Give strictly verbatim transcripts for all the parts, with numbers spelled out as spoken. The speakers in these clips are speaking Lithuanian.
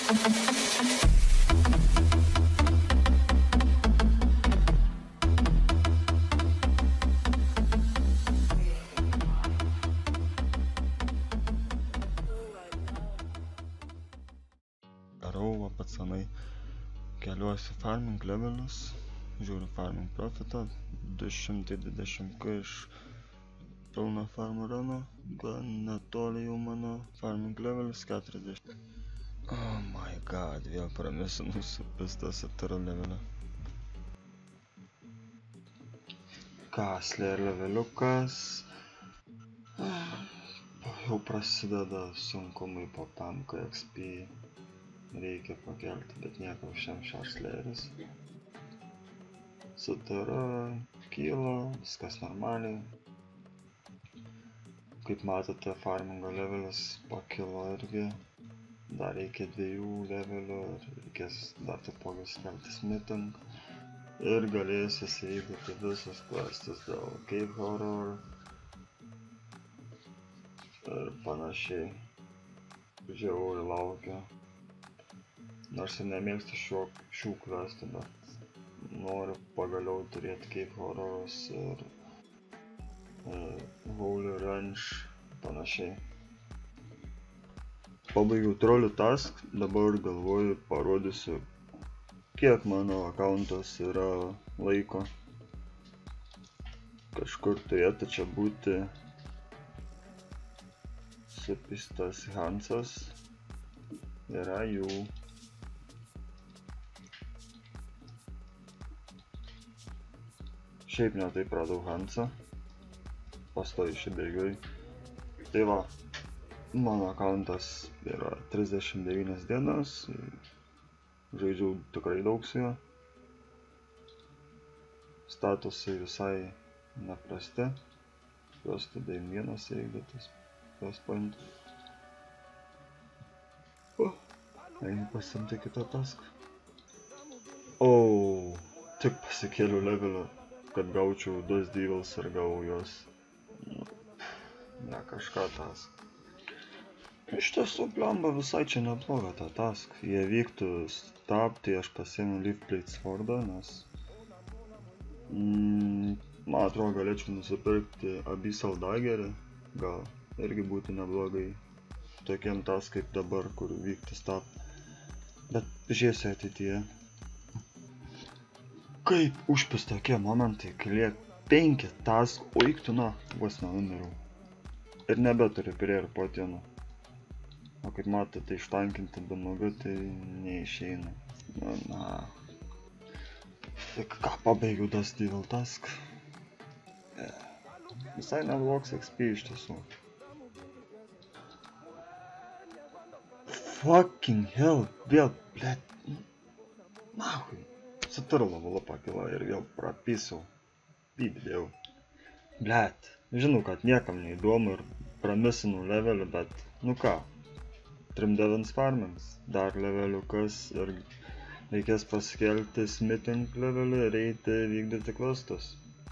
Darau, pacanai, keliuosi farming levelius, žiūriu farming profitą, du šimtai dvidešimt k iš pilno farm runo, gan netoli jau mano farming levelis keturiasdešimt. Oh my god, vėl pramisinus pistas ataro levelio. Kaslė leveliukas. Jau prasideda sunkumai po tam, kai X P reikia pakelti, bet nieko šiam šaršleris. Sutara, kyla, viskas normaliai. Kaip matote, farmingo levelis pakilo irgi. Dar reikia dviejų levelių ir reikės dar taipogi skelti smithing. Ir galėsis įvykdyti visus questus dėl Cave Horror ir panašiai. Žiauriai laukiu. Nors ir nemėgstu šio, šių questų, bet noriu pagaliau turėti Cave Horrors ir uh, Holy Ranch panašiai. Pabaigiau trolių task, dabar galvoju parodysiu, kiek mano akauntas yra laiko. Kažkur turėtų čia būti supistas Hansas. Yra jų. Šiaip ne taip radau Hansą. Pastoji šibėgiui. Tai va. Mano akauntas yra trisdešimt devynios dienos, žaidžiau tikrai daug su juo. Statusai visai neprasti, jos tada vienas įvykdytas, jos point. O, einu pasimti kitą taską. O, tik pasikėliau levelį, kad gaučiau dos devils ir gavau jos. Ne kažką taską. Iš tiesų, blemba, visai čia nebloga ta task. Jei vyktų stab, tai aš pasiėmiau Leafblade Swordą, nes mm, man atrodo galėčiau nusipirkti Abyssal Daggerį. Gal irgi būtų neblogai tokiem task kaip dabar, kur vyktų stab. Bet žiūrėsiu ateityje. Kaip užpis tokie momentai, kai liek penki task, o eik tu na, vos nenumiriau. Ir nebeturiu pirėrų po dienų. O kaip matote, ištankinti be nogų, tai neišeina. Na, na. Tik ką pabaigiau das devil task. Visai neblogs X P iš tiesų. Fucking hell, vėl, blet. Nahui. Sutaro levelą pakilo ir vėl prapisiau. Pybdėjau. Blet. Žinau, kad niekam neįdomu ir pramisinu levelį, bet nu ką. Trim devins farmings, dar leveliukas ir reikės pasikelti smithing levelį ir eiti vykdyti questus.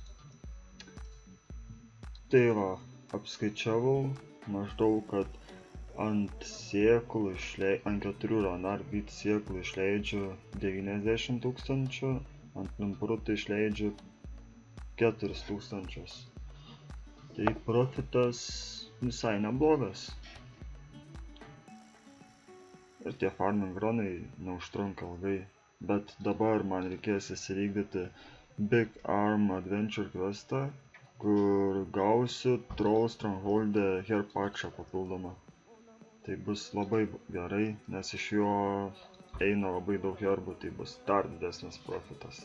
Tai va, apskaičiavau maždaug, kad ant sėklų išleidžiu, ant keturių ranar beat sėklų išleidžiu devyniasdešimt tūkstančių, ant limprutų išleidžiu keturis tūkstančius. Tai profitas visai neblogas. Ir tie farming runai neužtrunka ilgai, bet dabar man reikės įsivykdyti Big Arm Adventure questą, kur gausiu Troll Stronghold'e herb patchą papildomą. Tai bus labai gerai, nes iš jo eina labai daug herbų, tai bus dar didesnis profitas.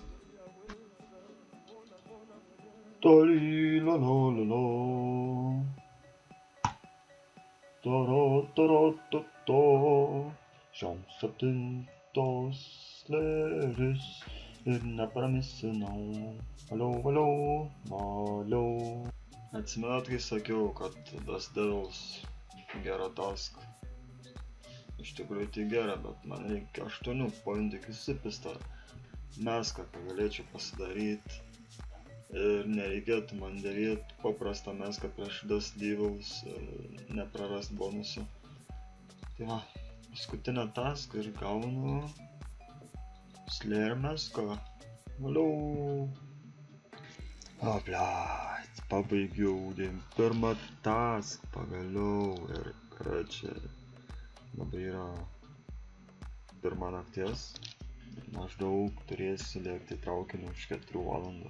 Tolilalala. Toro toro to to. Šiom septintos leris ir nepramisinau. Valiau, valiau, valiau. Atsimenat, kai sakiau, kad das devils gera task. Iš tikrųjų tai gera, bet man reikia aštuonių pointų iki supistą meską, ką galėčiau pasidaryti. Ir nereikėtų man dėvėti paprastą meską prieš das devils ir neprarast bonusų. Tai va. Paskutinę taską ir gaunu Slayer Masko. Valiau. O, bliat, pabaigiau devyniasdešimt pirmą taską pagaliau ir čia dabar yra pirma nakties. Maždaug turėsiu lėkti traukiniu už keturių valandų.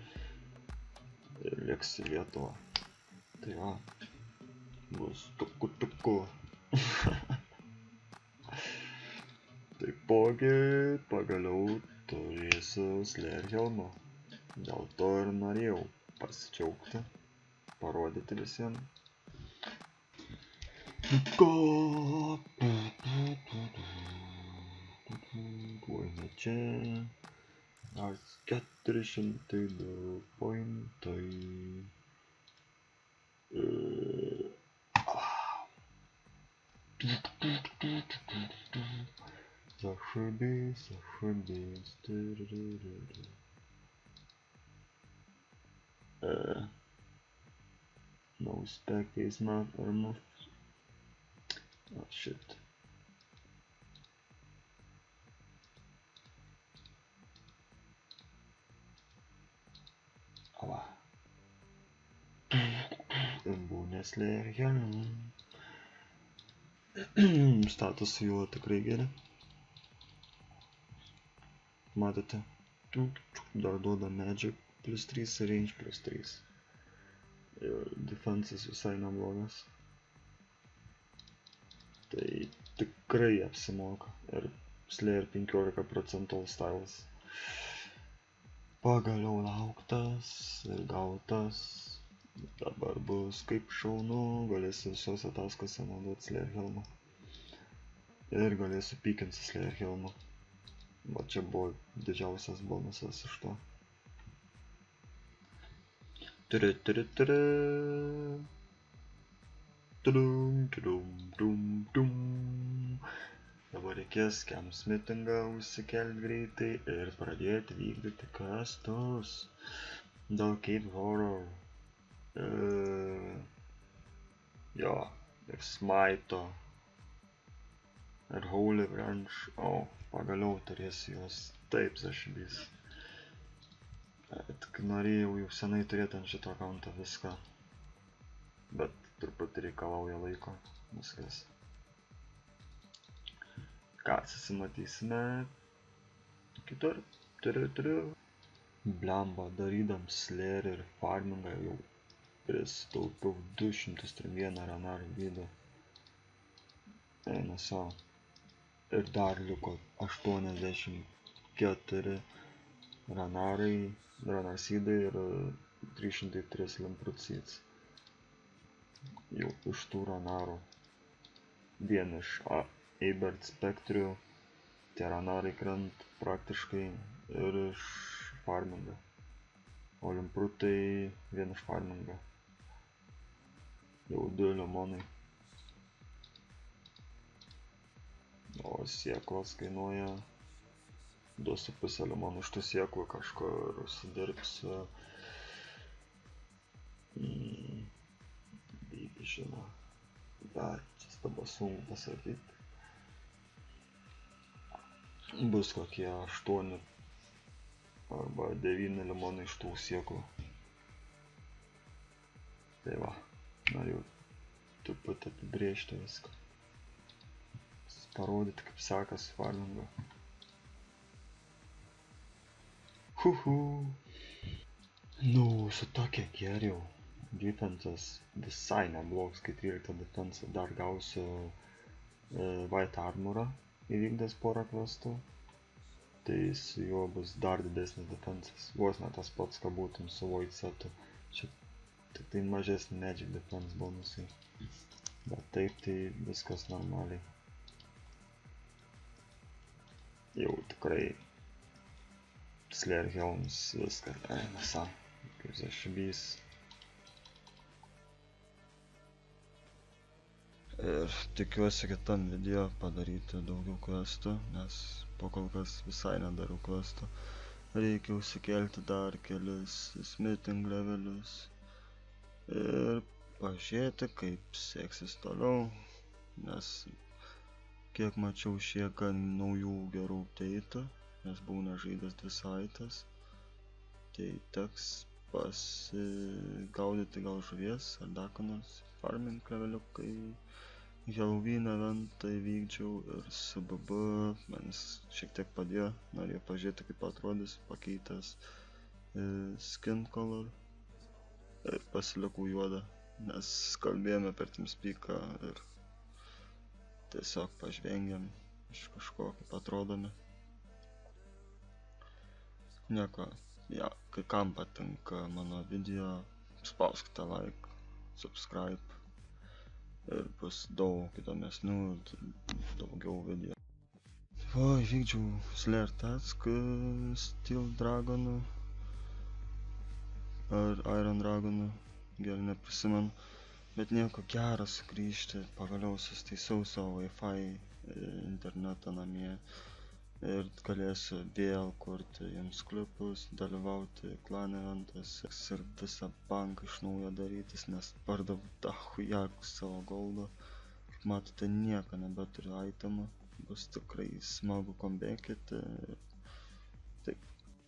Ir lėksiu į Lietuvą. Tai va, bus tuku tuku. Taipogi pagaliau turėsiu Slayer helmą. Dėl to ir norėjau pasidžiaugti, parodyti visiems. Duojame čia. Nors keturi šimtai du pointai. Zашibis, zашibis. Uh, no spec is not or not. Oh shit. Ava. Būnė Slayer helm. Status juo tikrai geri. Matote? Dar duoda magic plus trys ir range plus trys. Ir defensas visai neblogas. Tai tikrai apsimoka. Ir Slayer penkiolika procentų all styles. Pagaliau lauktas ir gautas. Dabar bus kaip šaunu. Galėsiu visose taskose naudoti Slayer helmą. Ir galėsiu pykinti Slayer helmą. Va čia buvo didžiausias bonusas iš to. Turi, turi, turi. Tudum, tudum, dum, dum. Dabar reikės Camp Smithingą užsikelti greitai ir pradėti vykdyti questus dėl Cape Horror. Uh, jo, ir Smito. Ir Holy Branch. O, pagaliau turėsiu juos. Taip, zašibys. Tik norėjau jau senai turėti ant šito akauntą viską. Bet truputį reikalauja laiko viskas. Ką, susimatysime kitur. Turiu, turiu. Blemba, darydam Slayer ir farmingą jau pristaupiau du šimtus vieną ranarų vydą. Eina savo. Ir dar liko aštuoniasdešimt keturi ranarai, ranarsidai ir trys šimtai trys limprucids. Jau iš tų ranarų. Vien iš Eibert Spectrių tie ranarai krent praktiškai ir iš farmingo. O limprutai vien iš farmingo. Jau du limonai. O sieklos kainuoja du su puse limonų. Iš tų sieklų kažkur sudirbsiu. Mm, Bybį žino. Bet čia dabar sunku pasakyti. Bus kokie aštuoni arba devyni limonai iš tų sieklų. Tai va, noriu truputį apibrėžti viską. Parodyti, kaip sekas farmingo. Huhu. Nu, su tokia geriau. Defensas visai neblogs, kai tryliktą defensą dar gausiu e, White Armorą įvykdęs porą questų. Tai su juo bus dar didesnis defensas. Vos ne tas pats, ką būtum su Void setu. Čia tik tai mažesni magic defense bonusai. Bet taip tai viskas normaliai. Jau tikrai Slayer helms viską eina sa, kaip zašibys. Ir tikiuosi kitam video padaryti daugiau questų, nes po kol kas visai nedarau questų. Reikia užsikelti dar kelis smithing levelius ir pažiūrėti, kaip seksis toliau, nes kiek mačiau šieka naujų gerų updeitų, nes būna žaidęs dvi savaites. Tai teks pasigaudyti gal žuvies ar dar ką nors. Farming leveliukai, Halloween eventą įvykdžiau ir su B B manis šiek tiek padėjo. Norėjau pažiūrėti kaip atrodys pakeitęs e, skin color ir pasilikau juodą, nes kalbėjome per TeamSpeaką ir tiesiog pažvengėm iš kažko kaip atrodome. Nieko, ja, kai kam patinka mano video, spauskite like, subscribe ir bus daug įdomesnių, daugiau video. O, įvykdžiau Slayer task Steel Dragonų ar Iron Dragonų, gerai neprisimenu, bet nieko gero sugrįžti, pagaliau susitaisiau savo Wi-Fi internetą namie ir galėsiu vėl kurti jums klipus, dalyvauti klan eventuose ir visą banką iš naujo darytis, nes pardaviau dachujaku savo goldo. Kaip matote, nieko nebeturiu itemų, bus tikrai smagu kombekyti. Taip.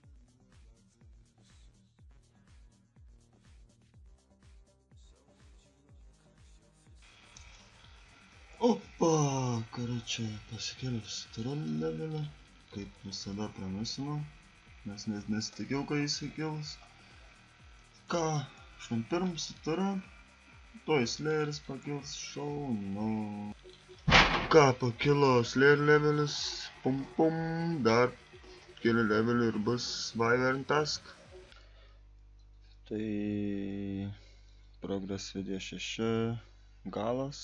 Opa, karočią pasikėliau visą levelį, kaip visada pranusinau, nes net nesitikėjau, kai jisai kils. Ką, aštuom pirmą sutarą, toj Slayeris pakils, šaunu. Ką, pakilo Slayer levelis, pum pum, dar keli leveliai ir bus Wyvern task. Tai progress video šeši galas.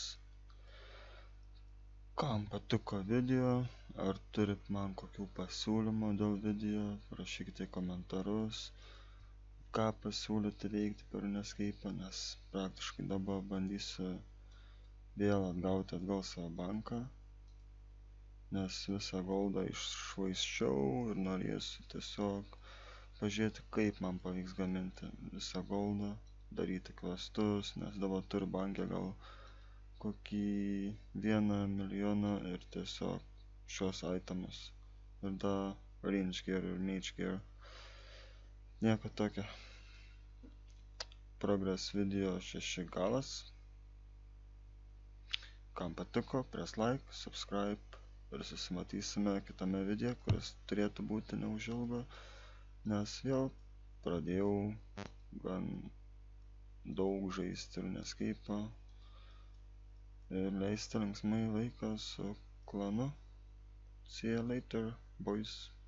Kam patiko video, ar turit man kokių pasiūlymų dėl video, rašykite komentarus, ką pasiūlyti veikti per Runescape, nes praktiškai dabar bandysiu vėl atgauti atgal savo banką, nes visą goldą iššvaisčiau ir norėsiu tiesiog pažiūrėti, kaip man pavyks gaminti visą goldą, daryti questus, nes dabar turiu bankę gal kokį vieną milijoną ir tiesiog šios itemus ir dar range gear ir mage gear. Nieko tokio. Progress video šeši galas. Kam patiko, press like, subscribe ir susimatysime kitame video, kuris turėtų būti neužilgo, nes vėl pradėjau gan daug žaisti Runescape'ą ir leisti linksmai laiką su klanu. See you later, boys.